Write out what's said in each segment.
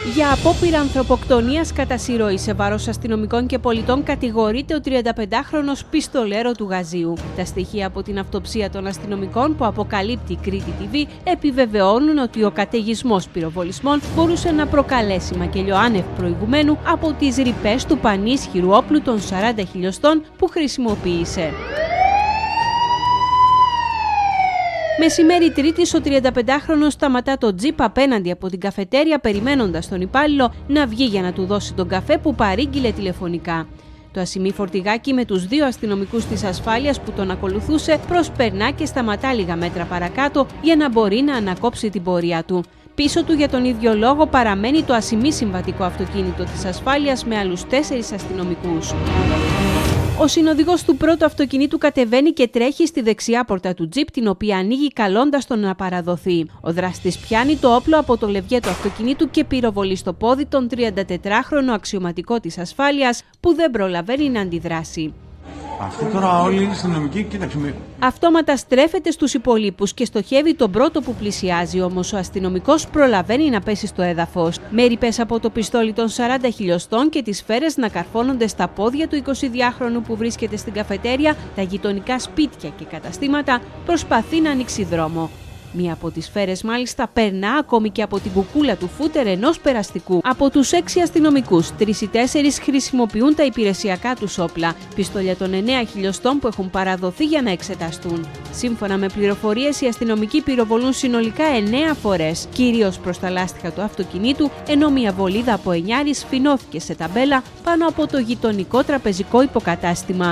Για απόπειρα ανθρωποκτονίας κατά συρροή σε βάρος αστυνομικών και πολιτών κατηγορείται ο 35χρονος πιστολέρο του Γαζίου. Τα στοιχεία από την αυτοψία των αστυνομικών που αποκαλύπτει η Κρήτη TV επιβεβαιώνουν ότι ο καταιγισμός πυροβολισμών μπορούσε να προκαλέσει μακελιό άνευ προηγουμένου από τις ρηπές του πανίσχυρου όπλου των 40 χιλιοστών που χρησιμοποίησε. Μεσημέρι Τρίτης, ο 35χρονος σταματά το τζιπ απέναντι από την καφετέρια περιμένοντας τον υπάλληλο να βγει για να του δώσει τον καφέ που παρήγγειλε τηλεφωνικά. Το ασημί φορτηγάκι με τους δύο αστυνομικούς της ασφάλειας που τον ακολουθούσε προσπερνά και σταματά λίγα μέτρα παρακάτω για να μπορεί να ανακόψει την πορεία του. Πίσω του για τον ίδιο λόγο παραμένει το ασημί συμβατικό αυτοκίνητο της ασφάλειας με άλλους 4 αστυνομικούς. Ο συνοδηγός του πρώτου αυτοκινήτου κατεβαίνει και τρέχει στη δεξιά πόρτα του τζιπ, την οποία ανοίγει καλώντας τον να παραδοθεί. Ο δράστης πιάνει το όπλο από το λευγέ του αυτοκινήτου και πυροβολεί στο πόδι τον 34χρονο αξιωματικό της ασφάλειας, που δεν προλαβαίνει να αντιδράσει. Αυτοί τώρα όλοι είναι αστυνομικοί, κοίταξε. Αυτόματα στρέφεται στους υπολείπους και στοχεύει τον πρώτο που πλησιάζει, όμως ο αστυνομικός προλαβαίνει να πέσει στο έδαφος. Με ρηπές από το πιστόλι των 40 χιλιοστών και τις σφαίρες να καρφώνονται στα πόδια του 22χρονου που βρίσκεται στην καφετέρια, τα γειτονικά σπίτια και καταστήματα, προσπαθεί να ανοίξει δρόμο. Μία από τις σφαίρες μάλιστα περνά ακόμη και από την κουκούλα του φούτερ ενός περαστικού. Από τους 6 αστυνομικούς, 3 ή 4 χρησιμοποιούν τα υπηρεσιακά τους όπλα, πιστόλια των 9 χιλιοστών που έχουν παραδοθεί για να εξεταστούν. Σύμφωνα με πληροφορίες, οι αστυνομικοί πυροβολούν συνολικά 9 φορές, κυρίως προς τα λάστιχα του αυτοκινήτου, ενώ μια βολίδα από 9 σφινώθηκε σε ταμπέλα πάνω από το γειτονικό τραπεζικό υποκατάστημα.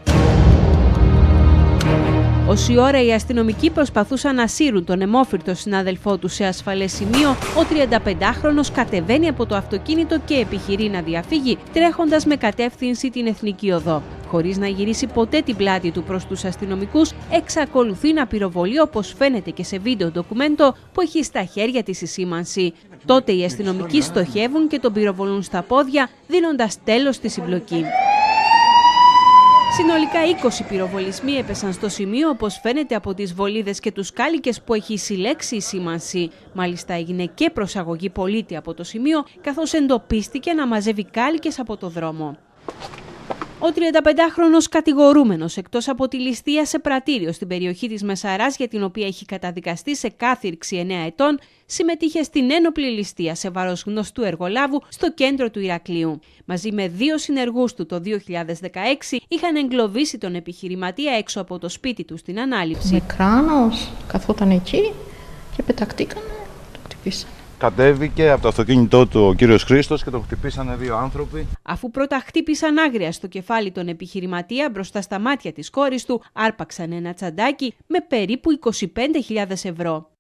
Όση ώρα οι αστυνομικοί προσπαθούσαν να σύρουν τον αιμόφυρτο συνάδελφό του σε ασφαλές σημείο, ο 35χρονος κατεβαίνει από το αυτοκίνητο και επιχειρεί να διαφύγει, τρέχοντας με κατεύθυνση την Εθνική Οδό. Χωρίς να γυρίσει ποτέ την πλάτη του προς τους αστυνομικούς, εξακολουθεί να πυροβολεί, όπως φαίνεται και σε βίντεο ντοκουμέντο που έχει στα χέρια της η σήμανση. Τότε οι αστυνομικοί στοχεύουν και τον πυροβολούν στα πόδια, δίνοντας τέλος στη συμπλοκή. Συνολικά 20 πυροβολισμοί έπεσαν στο σημείο, όπως φαίνεται από τις βολίδες και τους κάλικες που έχει συλλέξει η σήμανση. Μάλιστα έγινε και προσαγωγή πολίτη από το σημείο, καθώς εντοπίστηκε να μαζεύει κάλικες από το δρόμο. Ο 35χρονος κατηγορούμενος, εκτός από τη ληστεία σε πρατήριο στην περιοχή της Μεσαράς, για την οποία έχει καταδικαστεί σε κάθυρξη 9 ετών, συμμετείχε στην ένοπλη ληστεία σε βάρος γνωστού εργολάβου στο κέντρο του Ηρακλείου. Μαζί με 2 συνεργούς του το 2016 είχαν εγκλωβίσει τον επιχειρηματία έξω από το σπίτι του στην Ανάληψη. Με κράνος, καθόταν εκεί και πεταχτήκανε, το χτυπήσανε. Κατέβηκε από το αυτοκίνητό του ο κύριος Χρήστος και τον χτυπήσανε 2 άνθρωποι. Αφού πρώτα χτύπησαν άγρια στο κεφάλι τον επιχειρηματία μπροστά στα μάτια της κόρης του, άρπαξαν ένα τσαντάκι με περίπου 25.000 ευρώ.